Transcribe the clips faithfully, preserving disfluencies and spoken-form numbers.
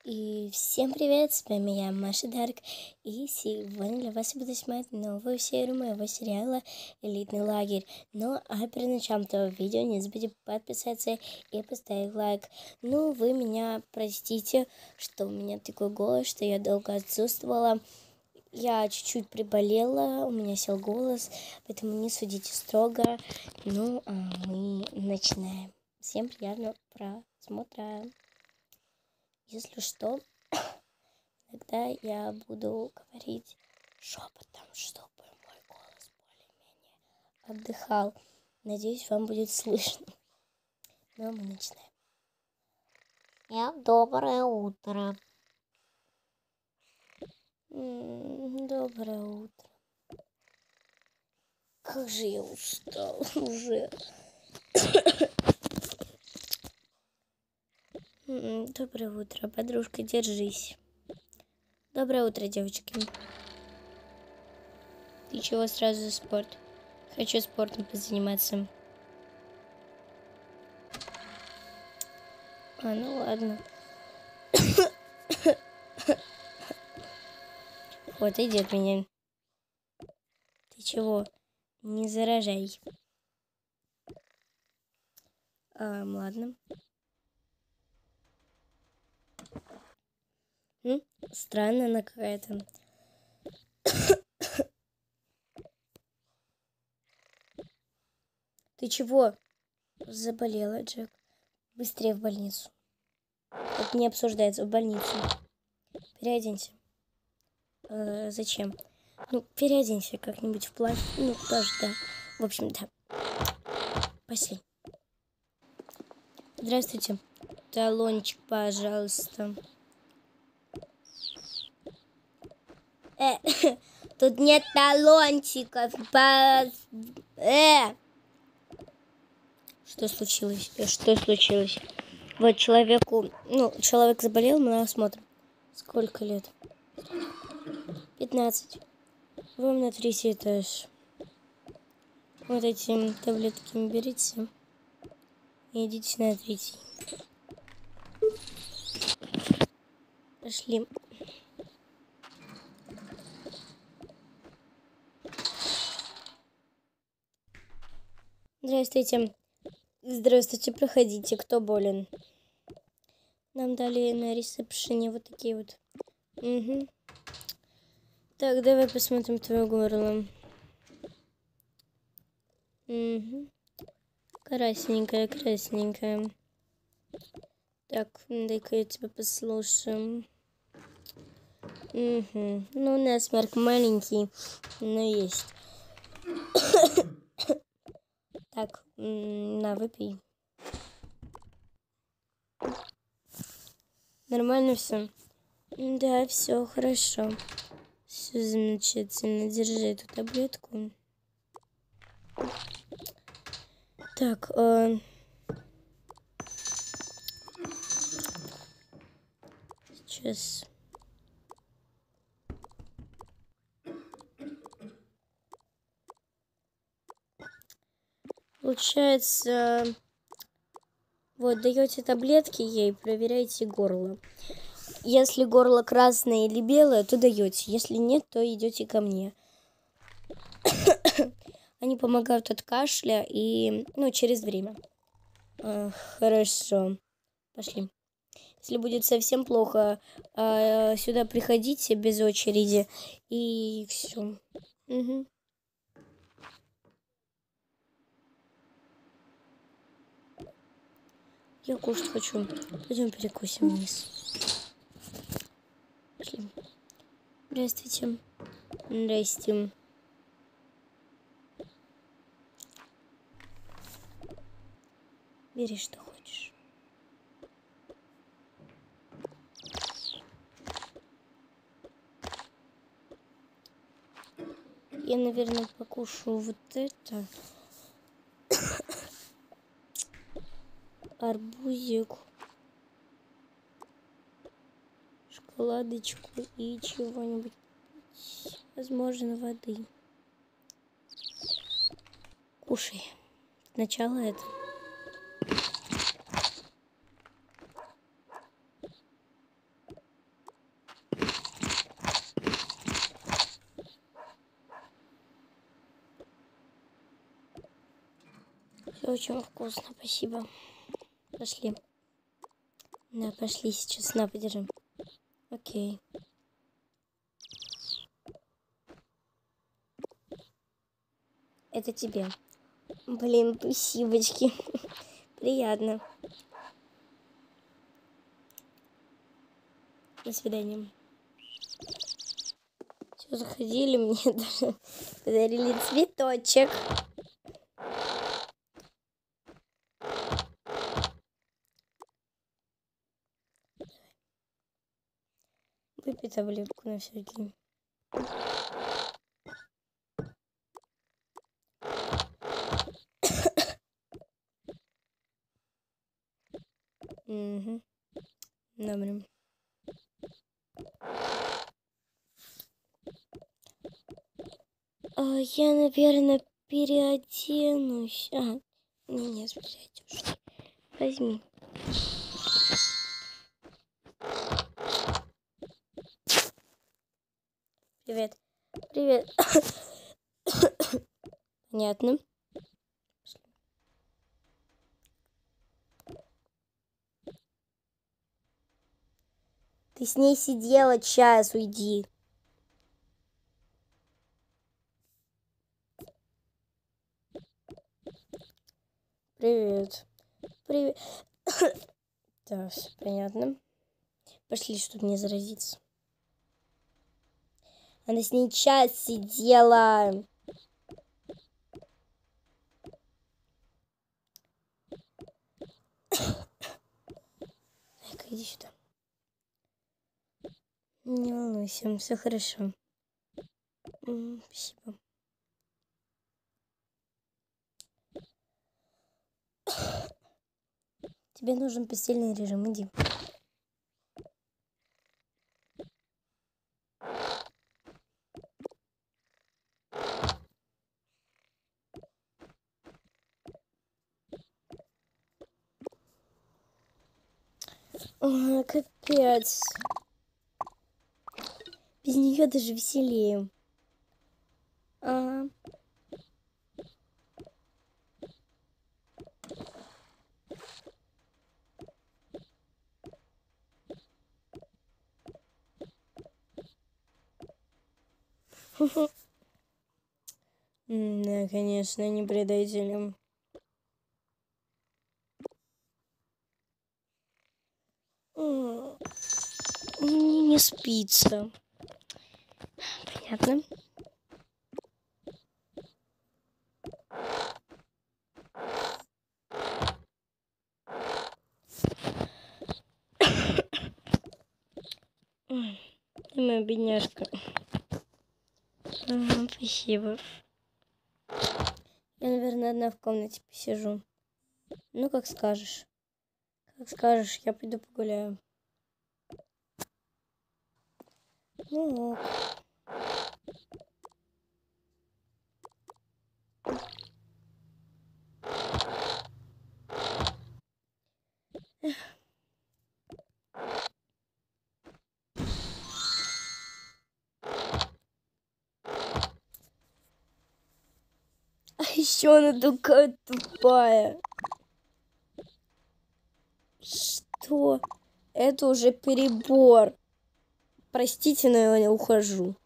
И всем привет, с вами я, Маша Дарк, и сегодня для вас я буду снимать новую серию моего сериала «Элитный лагерь». Ну, а перед началом этого видео не забудьте подписаться и поставить лайк. Ну, вы меня простите, что у меня такой голос, что я долго отсутствовала. Я чуть-чуть приболела, у меня сел голос, поэтому не судите строго. Ну, а мы начинаем. Всем приятного просмотра. Если что, тогда я буду говорить шепотом, чтобы мой голос более-менее отдыхал. Надеюсь, вам будет слышно. Ну, мы начинаем. Всем доброе утро. М-м, доброе утро. Как же я устал уже. М-м, доброе утро, подружка, держись. Доброе утро, девочки. Ты чего сразу за спорт? Хочу спортом позаниматься. А, ну ладно. Вот, иди от меня. Ты чего? Не заражай. А, ладно. М? Странно она какая-то. Ты чего? Заболела, Джек. Быстрее в больницу. Это не обсуждается. В больницу. Переоденься. Э, зачем? Ну, переоденься как-нибудь в платье. Ну, тоже, да. В общем, да. Пошли. Здравствуйте. Талончик, пожалуйста. Э, тут нет талончиков. По... Э! Что случилось? Что случилось? Вот человеку... Ну, человек заболел, мы его смотрим. Сколько лет? пятнадцать. Вам на третий этаж. Вот эти таблетки берите. И идите на третий. Пошли. Здравствуйте. Здравствуйте, проходите. Кто болен? Нам дали на ресепшене вот такие вот. Угу. Так, давай посмотрим твое горло. Угу. Красненькая, красненькая. Так, дай-ка я тебя послушаю. Угу. Ну, насморк маленький, но есть. Так, на, выпей. Нормально все? Да, все хорошо. Все замечательно. Держи эту таблетку. Так, э... сейчас. Получается, вот даете таблетки ей, проверяете горло. Если горло красное или белое, то даете. Если нет, то идете ко мне. Они помогают от кашля и, ну, через время. А, хорошо. Пошли. Если будет совсем плохо, а, сюда приходите без очереди. И все. Угу. Я кушать хочу. Пойдем перекусим вниз. Пошли. Здравствуйте. Здрасте. Бери, что хочешь. Я, наверное, покушаю вот это. Арбузик. Шоколадочку и чего-нибудь. Возможно, воды. Кушай. Сначала это. Это очень вкусно, спасибо. Пошли. Да, пошли сейчас. На, подержи. Окей. Это тебе. Блин, спасибочки. Приятно. До свидания. Все, заходили, мне даже подарили цветочек. Выпей таблетку на всякий. Угу. Добре. А, я, наверное, переоденусь. А, не, не, переоденусь. Возьми. Привет. Привет. Понятно. Ты с ней сидела час, уйди. Привет. Привет. Да, все понятно. Пошли, чтобы не заразиться. Она с ней час сидела. Так, иди сюда. Не волнуйся, все хорошо. М, спасибо. Тебе нужен постельный режим, иди. Ой, капец. Без нее даже веселее. А. Да, конечно, не предателем. Мне не спится. Понятно. Ты моя бедняжка. Ага, спасибо. Я, наверное, одна в комнате посижу. Ну, как скажешь. Как скажешь, я пойду погуляю. Ну, ок. А еще она такая тупая. Что? Это уже перебор. Простите, но я ухожу.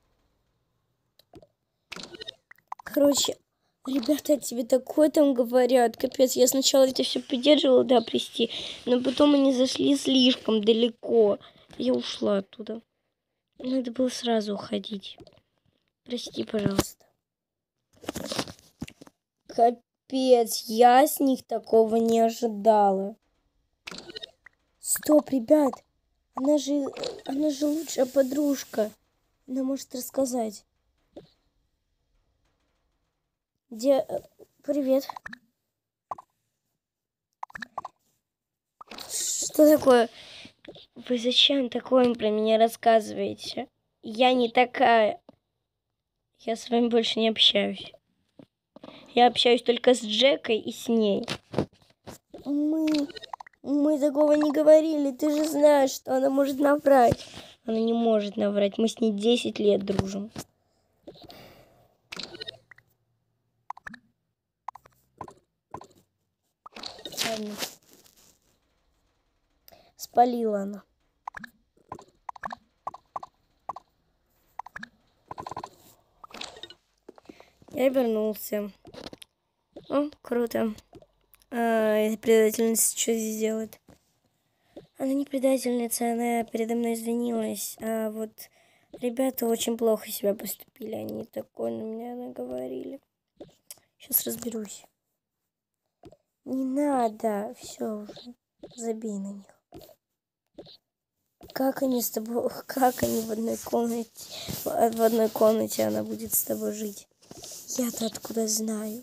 Короче, ребята тебе такое там говорят. Капец, я сначала это все поддерживала, да, прости. Но потом они зашли слишком далеко. Я ушла оттуда. Надо было сразу уходить. Прости, пожалуйста. Капец, я с них такого не ожидала. Стоп, ребят. Она же, она же лучшая подружка. Она может рассказать. Где... Привет. Что такое? Вы зачем такое про меня рассказываете? Я не такая. Я с вами больше не общаюсь. Я общаюсь только с Джекой и с ней. Мы... Мы такого не говорили. Ты же знаешь, что она может наврать. Она не может наврать. Мы с ней десять лет дружим. ладно. Спалила она. Я вернулся. О, круто. А, предательница что здесь делает? Она не предательница, она передо мной извинилась. А вот ребята очень плохо себя поступили. Они такое на меня наговорили. Сейчас разберусь. Не надо. Все уже. Забей на них. Как они с тобой... Как они в одной комнате... В одной комнате она будет с тобой жить? Я-то откуда знаю?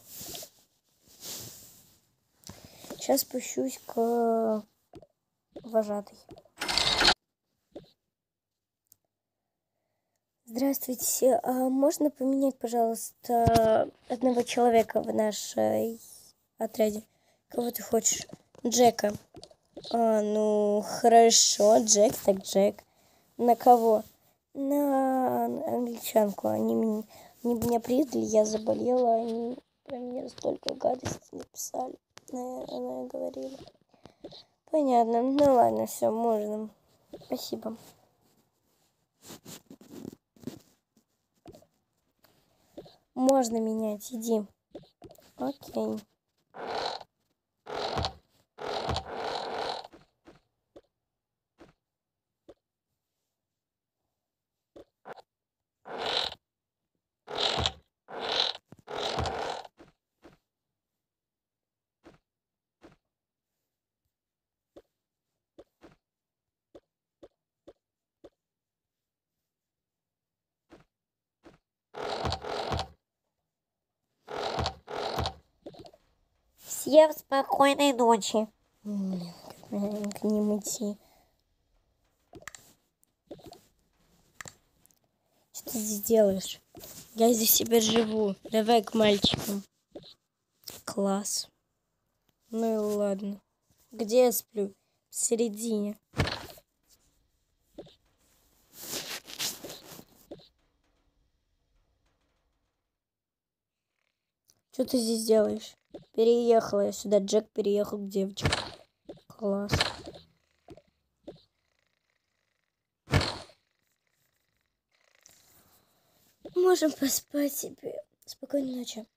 Сейчас спущусь к вожатой. Здравствуйте. А можно поменять, пожалуйста, одного человека в нашей отряде? Кого ты хочешь? Джека. А, ну, хорошо. Джек, так Джек. На кого? На англичанку. Они меня, они меня предали, я заболела, они про меня столько гадостей написали. Она говорила. Понятно. Ну ладно, все, можно. Спасибо. Можно менять, иди. Окей. Всем спокойной ночи. Блин, как мне к ним идти? Что ты здесь делаешь? Я здесь себе живу. Давай к мальчикам. Класс. Ну и ладно. Где я сплю? В середине. Что ты здесь делаешь? Переехала я сюда. Джек переехал к девочке. Класс. Можем поспать себе. Спокойной ночи.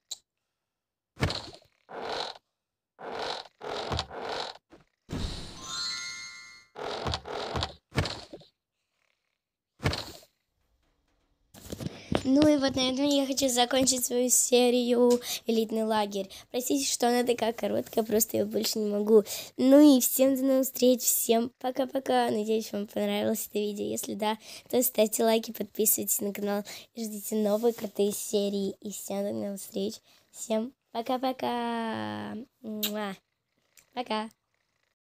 Ну и вот на этом я хочу закончить свою серию «Элитный лагерь». Простите, что она такая короткая, просто я больше не могу. Ну и всем до новых встреч, всем пока-пока. Надеюсь, вам понравилось это видео. Если да, то ставьте лайки, подписывайтесь на канал и ждите новые крутые серии. И всем до новых встреч. Всем пока-пока. Пока.